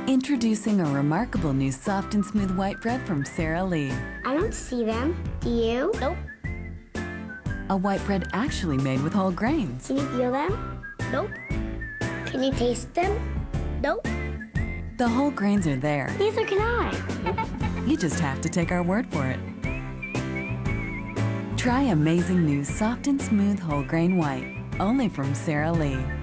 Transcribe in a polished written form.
Introducing a remarkable new soft and smooth white bread from Sara. I don't see them. Do you? Nope. A white bread actually made with whole grains. Can you feel them? Nope. Can you taste them? Nope. The whole grains are there. Neither can I. You just have to take our word for it. Try amazing new soft and smooth whole grain white, only from Sara.